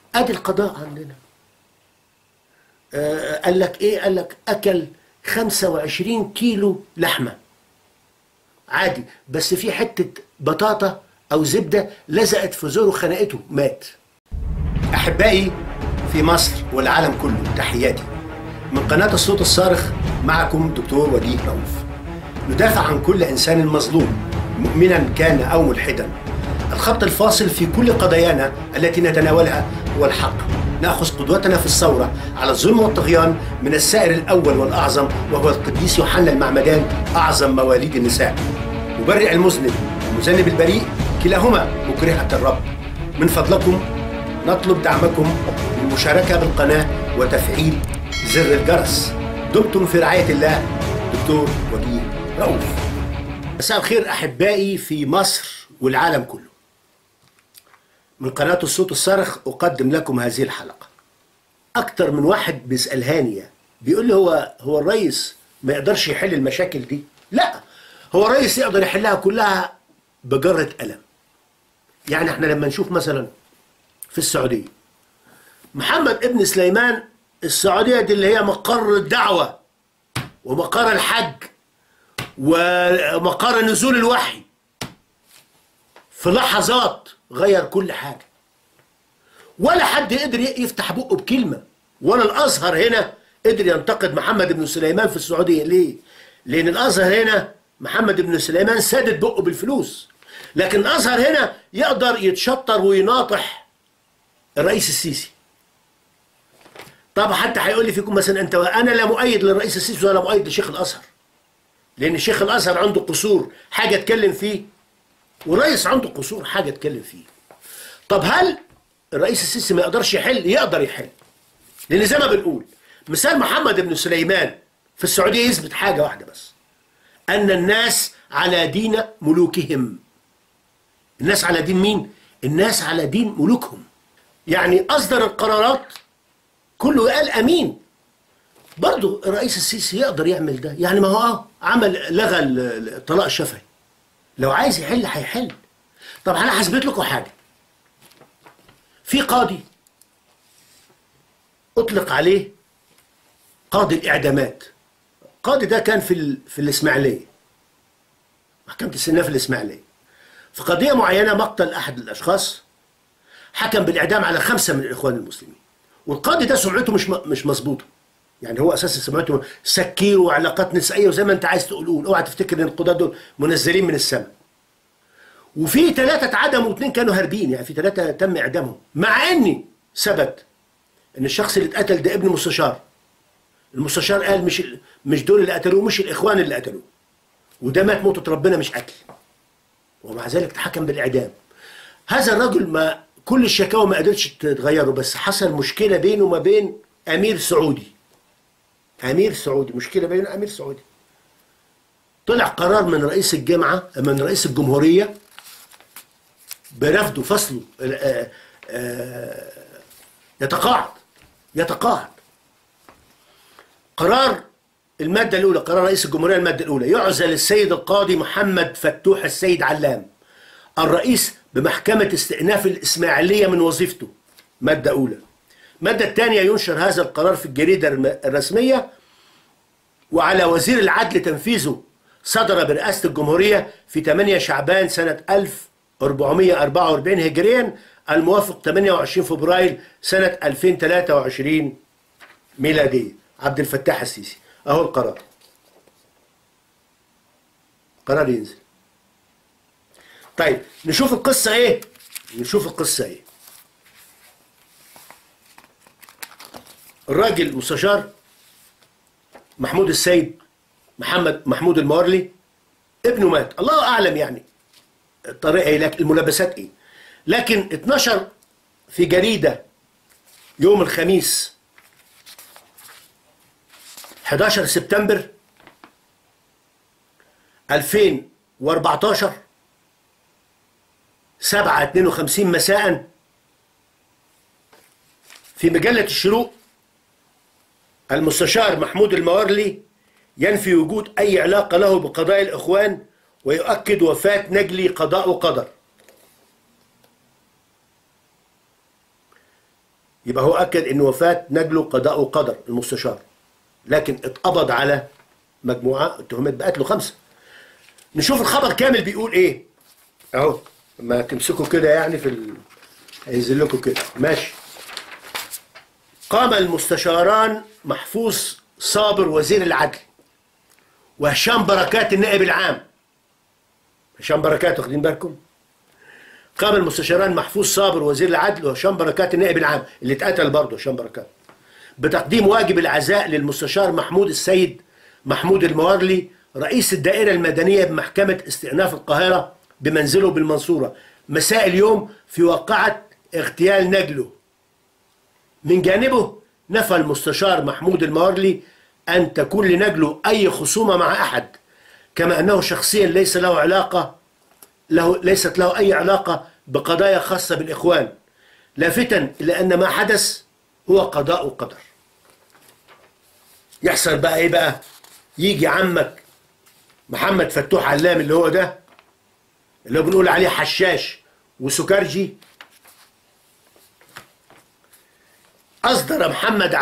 ادي القضاء عندنا. قال لك ايه؟ قال لك اكل 25 كيلو لحمه عادي، بس في حته بطاطا او زبده لزقت في زوره خنقته مات. احبائي في مصر والعالم كله، تحياتي من قناه الصوت الصارخ. معكم دكتور وجيه رؤوف. ندافع عن كل انسان مظلوم، مؤمنا كان او ملحدا. الخط الفاصل في كل قضايانا التي نتناولها هو الحق. ناخذ قدوتنا في الثوره على الظلم والطغيان من السائر الاول والاعظم، وهو القديس يوحنا المعمدان، اعظم مواليد النساء. مبرئ المذنب ومذنب البريء كلاهما مكرهة الرب. من فضلكم نطلب دعمكم بالمشاركة بالقناة وتفعيل زر الجرس. دمتم في رعاية الله. دكتور وجيه رؤوف. مساء الخير أحبائي في مصر والعالم كله. من قناة الصوت الصارخ أقدم لكم هذه الحلقة. أكتر من واحد بيسألهاني بيقول لي هو الرئيس ما يقدرش يحل المشاكل دي؟ لا، هو الرئيس يقدر يحلها كلها بجرة قلم. يعني احنا لما نشوف مثلا في السعودية محمد ابن سليمان، السعودية دي اللي هي مقر الدعوة ومقر الحج ومقر نزول الوحي، في لحظات غير كل حاجة، ولا حد قدر يفتح بقه بكلمة، ولا الأزهر هنا قدر ينتقد محمد ابن سليمان في السعودية. ليه؟ لأن الأزهر هنا محمد ابن سليمان سادد بقه بالفلوس، لكن الأزهر هنا يقدر يتشطر ويناطح الرئيس السيسي. طب حتى هيقول لي فيكم مثلا انت، انا لا مؤيد للرئيس السيسي ولا مؤيد لشيخ الازهر، لان شيخ الازهر عنده قصور حاجه اتكلم فيه، والرئيس عنده قصور حاجه اتكلم فيه. طب هل الرئيس السيسي ما يقدرش يحل؟ يقدر يحل، لان زي ما بنقول مثال محمد بن سليمان في السعوديه يثبت حاجه واحده بس، ان الناس على دين ملوكهم. الناس على دين مين؟ الناس على دين ملوكهم. يعني اصدر القرارات كله قال امين. برضه الرئيس السيسي يقدر يعمل ده. يعني ما هو عمل لغى الطلاق الشفهي، لو عايز يحل هيحل. طب انا هثبت لكم حاجه. في قاضي اطلق عليه قاضي الاعدامات. القاضي ده كان في الاسماعيليه، محكمه السنه في الاسماعيليه، في قضيه معينه مقتل احد الاشخاص، حكم بالاعدام على 5 من الاخوان المسلمين. والقاضي ده سمعته مش مظبوطه. يعني هو اساسا سمعته سكير وعلاقات نسائيه وزي ما انت عايز تقول. اوعى تفتكر ان القضاه دول منزلين من السماء. وفي 3 اتعدموا و2 كانوا هاربين، يعني في 3 تم اعدامهم، مع اني ثبت ان الشخص اللي اتقتل ده ابن مستشار. المستشار قال مش دول اللي قتلوه، مش الاخوان اللي قتلوه، وده مات موتة ربنا مش قتل، ومع ذلك تحكم بالاعدام. هذا الرجل ما كل الشكاوى ما قدرتش تتغيره، بس حصل مشكله بينه وما بين امير سعودي. امير سعودي، مشكله بينه امير سعودي. طلع قرار من رئيس الجامعه، من رئيس الجمهوريه، برفضه، فصله، يتقاعد. قرار الماده الاولى، قرار رئيس الجمهوريه الماده الاولى: يعزل السيد القاضي محمد فتوح السيد علام الرئيس بمحكمة استئناف الإسماعيلية من وظيفته. مادة أولى. المادة الثانية: ينشر هذا القرار في الجريدة الرسمية، وعلى وزير العدل تنفيذه. صدر برئاسة الجمهورية في 8 شعبان سنة 1444 هجريا، الموافق 28 فبراير سنة 2023 ميلادية. عبد الفتاح السيسي. أهو القرار. قرار ينزل. طيب نشوف القصة ايه؟ الراجل مستشار محمود السيد محمود المورلي، ابنه مات، الله اعلم يعني الطريقة ايه، لكن الملابسات ايه. لكن اتنشر في جريدة يوم الخميس 11 سبتمبر 2014 7:52 مساء في مجلة الشروق: المستشار محمود المورلي ينفي وجود أي علاقة له بقضايا الإخوان ويؤكد وفاة نجلي قضاء وقدر. يبقى هو أكد إن وفاة نجله قضاء وقدر المستشار، لكن اتقبض على مجموعة اتهمت بقتله 5. نشوف الخبر كامل بيقول إيه أهو، ما تمسكوا كده يعني هينزل لكم كده ماشي. قام المستشاران محفوظ صابر وزير العدل وهشام بركات النائب العام. هشام بركات، واخدين بالكم؟ قام المستشاران محفوظ صابر وزير العدل وهشام بركات النائب العام اللي اتقتل برضه هشام بركات بتقديم واجب العزاء للمستشار محمود السيد محمود الموارلي رئيس الدائرة المدنية بمحكمة استئناف القاهرة بمنزله بالمنصورة مساء اليوم في واقعة اغتيال نجله. من جانبه نفى المستشار محمود الموارلي أن تكون لنجله أي خصومة مع أحد، كما أنه شخصيا ليست له أي علاقة بقضايا خاصة بالإخوان، لافتا إلى أن ما حدث هو قضاء وقدر. يحصل بقى إيه بقى؟ يجي عمك محمد فتوح علام اللي هو ده اللي هو بنقول عليه حشاش وسكرجي، أصدر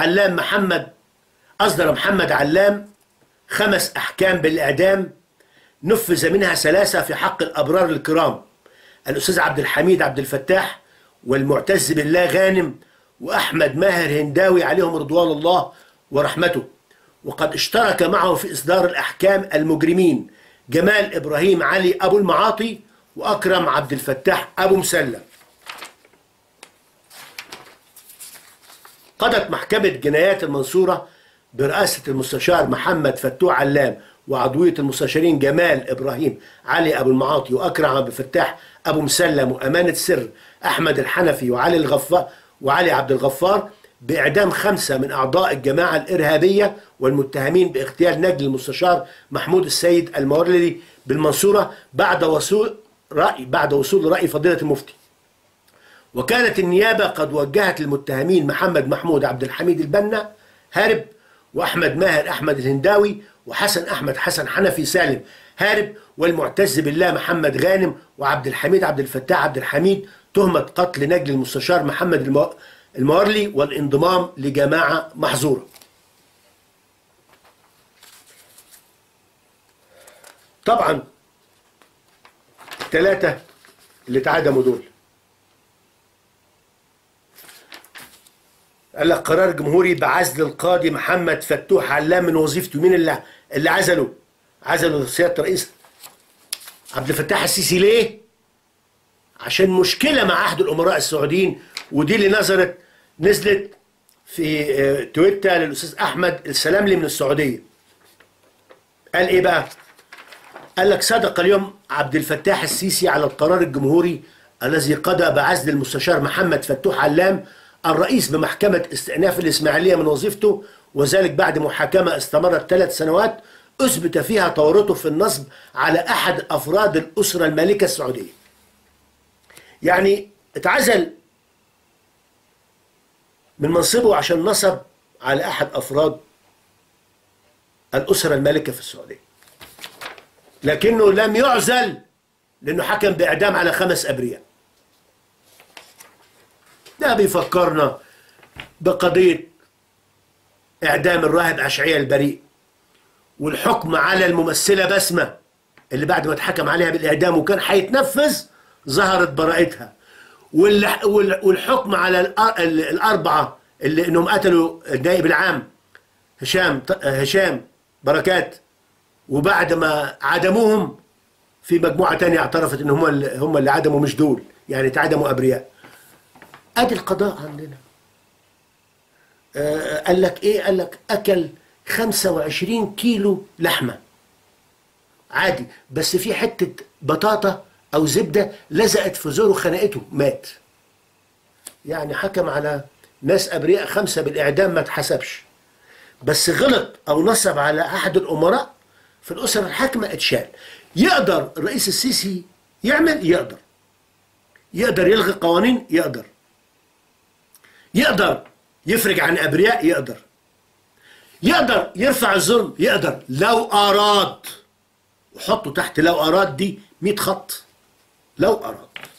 محمد علام 5 أحكام بالإعدام نفذ منها 3 في حق الأبرار الكرام الأستاذ عبد الحميد عبد الفتاح والمعتز بالله غانم وأحمد ماهر هنداوي عليهم رضوان الله ورحمته، وقد اشترك معه في إصدار الأحكام المجرمين جمال إبراهيم علي أبو المعاطي وأكرم عبد الفتاح أبو مسلم. قضت محكمة جنايات المنصورة برئاسة المستشار محمد فتوح علام وعضوية المستشارين جمال إبراهيم علي أبو المعاطي وأكرم عبد الفتاح أبو مسلم وأمانة سر أحمد الحنفي وعلي عبد الغفار بإعدام 5 من أعضاء الجماعة الإرهابية والمتهمين باغتيال نجل المستشار محمود السيد الموارلي بالمنصورة بعد وصول رأي فضيلة المفتي. وكانت النيابة قد وجهت للمتهمين محمد محمود عبد الحميد البنا هارب وأحمد ماهر أحمد الهنداوي وحسن أحمد حسن حنفي سالم هارب والمعتز بالله محمد غانم وعبد الحميد عبد الفتاح عبد الحميد تهمة قتل نجل المستشار محمد الموارلي والانضمام لجماعة محظورة. طبعا ال3 اللي اتعدموا دول قال لك قرار جمهوري بعزل القاضي محمد فتوح علام من وظيفته. مين اللي عزلوا سيادة الرئيس عبد الفتاح السيسي؟ ليه؟ عشان مشكلة مع أحد الأمراء السعوديين، ودي اللي نزلت في تويتر للأستاذ أحمد السلاملي من السعودية. قال إيه بقى؟ قال لك صدق اليوم عبد الفتاح السيسي على القرار الجمهوري الذي قضى بعزل المستشار محمد فتوح علام الرئيس بمحكمة استئناف الإسماعيلية من وظيفته، وذلك بعد محاكمة استمرت 3 سنوات أثبت فيها تورطه في النصب على أحد أفراد الأسرة المالكة السعودية. يعني اتعزل من منصبه عشان نصب على أحد أفراد الأسرة المالكة في السعودية، لكنه لم يعزل لأنه حكم بإعدام على 5 أبرياء. ده بيفكرنا بقضية إعدام الراهب أشعياء البريء والحكم على الممثلة بسمة اللي بعد ما اتحكم عليها بالإعدام وكان هيتنفذ ظهرت براءتها، والحكم على ال4 اللي إنهم قتلوا النائب العام هشام بركات، وبعد ما عدموهم في مجموعة تانية اعترفت إن هم اللي عدموا مش دول، يعني اتعدموا أبرياء. ادي القضاء عندنا. قال لك ايه؟ قال لك اكل 25 كيلو لحمه عادي، بس في حته بطاطا او زبده لزقت في زوره خنقته مات. يعني حكم على ناس ابرياء 5 بالاعدام ما اتحسبش، بس غلط او نصب على احد الامراء في الاسره الحاكمه اتشال. يقدر الرئيس السيسي يعمل؟ يقدر يلغي قوانين؟ يقدر يفرج عن أبرياء؟ يقدر يرفع الظلم؟ لو أراد. وحطوا تحت لو أراد دي 100 خط. لو أراد.